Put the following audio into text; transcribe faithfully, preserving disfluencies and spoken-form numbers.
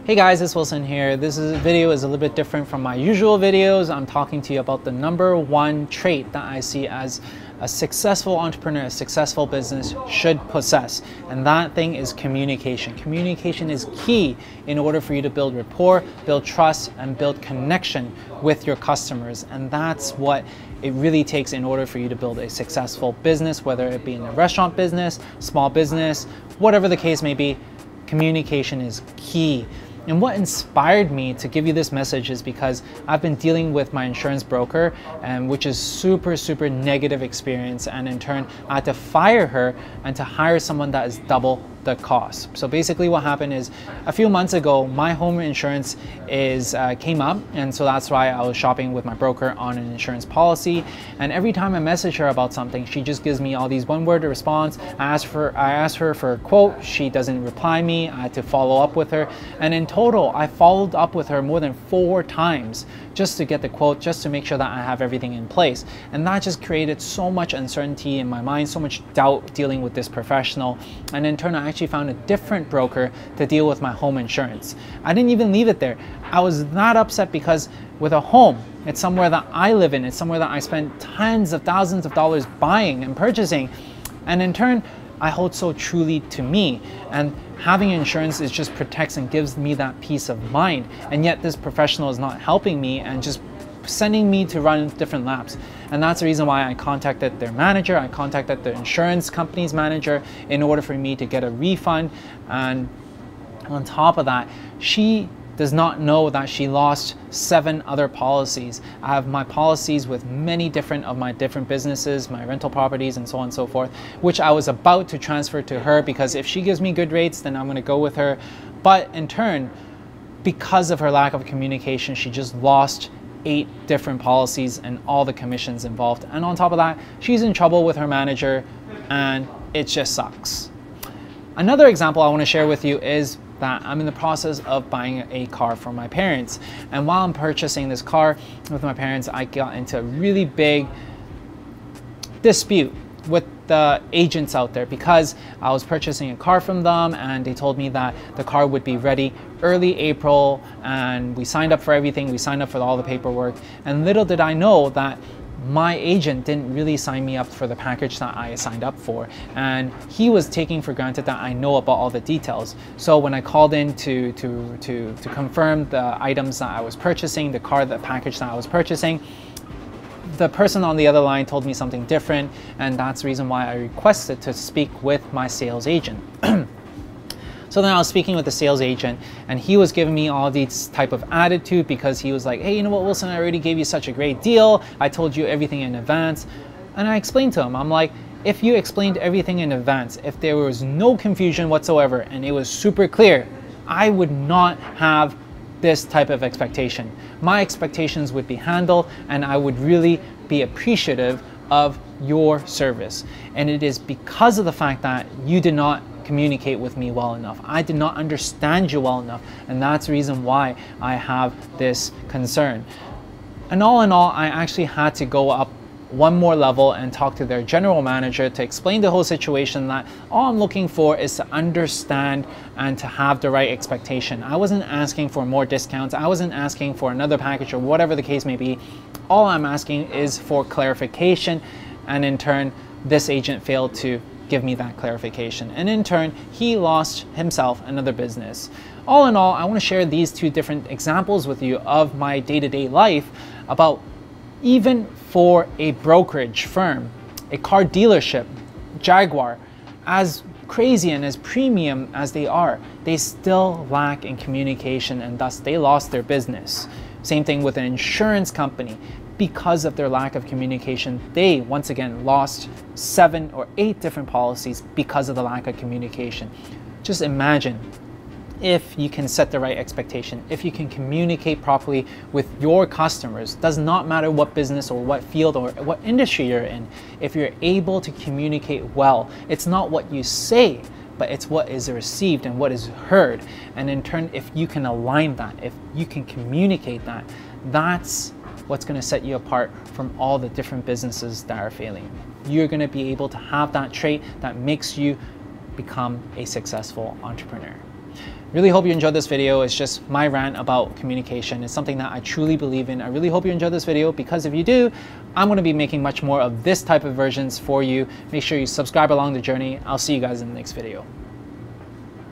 Hey guys, it's Wilson here. This is, video is a little bit different from my usual videos. I'm talking to you about the number one trait that I see as a successful entrepreneur, a successful business should possess. And that thing is communication. Communication is key in order for you to build rapport, build trust, and build connection with your customers. And that's what it really takes in order for you to build a successful business, whether it be in the restaurant business, small business, whatever the case may be. Communication is key. And what inspired me to give you this message is because I've been dealing with my insurance broker, and which is super, super negative experience. And in turn, I had to fire her and to hire someone that is double the cost. So basically what happened is a few months ago, my home insurance is uh, came up. And so that's why I was shopping with my broker on an insurance policy. And every time I message her about something, she just gives me all these one word response. I asked for, I asked her for a quote. She doesn't reply me. I had to follow up with her. And in total, I followed up with her more than four times just to get the quote, just to make sure that I have everything in place. And that just created so much uncertainty in my mind, so much doubt dealing with this professional. And in turn, I actually found a different broker to deal with my home insurance. I didn't even leave it there. I was not upset because with a home, it's somewhere that I live in. It's somewhere that I spend tens of thousands of dollars buying and purchasing. And in turn, I hold so truly to me. And having insurance is just protects and gives me that peace of mind. And yet this professional is not helping me and just sending me to run different laps. And that's the reason why I contacted their manager. I contacted the insurance company's manager in order for me to get a refund. And on top of that, she does not know that she lost seven other policies. I have my policies with many different of my different businesses, my rental properties, and so on and so forth, which I was about to transfer to her because if she gives me good rates, then I'm gonna go with her. But in turn, because of her lack of communication, she just lost eight different policies and all the commissions involved. And on top of that, she's in trouble with her manager and it just sucks. Another example I wanna share with you is that I'm in the process of buying a car for my parents. And while I'm purchasing this car with my parents, I got into a really big dispute with the agents out there because I was purchasing a car from them and they told me that the car would be ready early April, and we signed up for everything. We signed up for all the paperwork, and little did I know that my agent didn't really sign me up for the package that I signed up for, and he was taking for granted that I know about all the details. So when I called in to to to to confirm the items that I was purchasing, the car, the package that I was purchasing, the person on the other line told me something different, and that's the reason why I requested to speak with my sales agent. So then I was speaking with the sales agent, and he was giving me all these type of attitude because he was like, hey, you know what, Wilson, I already gave you such a great deal. I told you everything in advance. And I explained to him, I'm like, if you explained everything in advance, if there was no confusion whatsoever and it was super clear, I would not have this type of expectation. My expectations would be handled and I would really be appreciative of your service. And it is because of the fact that you did not communicate with me well enough. I did not understand you well enough, and that's the reason why I have this concern. And all in all, I actually had to go up one more level and talk to their general manager to explain the whole situation, that all I'm looking for is to understand and to have the right expectation. I wasn't asking for more discounts. I wasn't asking for another package or whatever the case may be. All I'm asking is for clarification, and in turn, this agent failed to give me that clarification. And in turn, he lost himself another business. All in all, I want to share these two different examples with you of my day-to-day life about even for a brokerage firm, a car dealership, Jaguar, as crazy and as premium as they are, they still lack in communication, and thus they lost their business. Same thing with an insurance company. Because of their lack of communication, they once again lost seven or eight different policies because of the lack of communication. Just imagine if you can set the right expectation, if you can communicate properly with your customers, does not matter what business or what field or what industry you're in, if you're able to communicate well, it's not what you say, but it's what is received and what is heard. And in turn, if you can align that, if you can communicate that, that's what's going to set you apart from all the different businesses that are failing. You're going to be able to have that trait that makes you become a successful entrepreneur. Really hope you enjoyed this video. It's just my rant about communication. It's something that I truly believe in. I really hope you enjoyed this video, because if you do, I'm going to be making much more of this type of versions for you. Make sure you subscribe along the journey. I'll see you guys in the next video.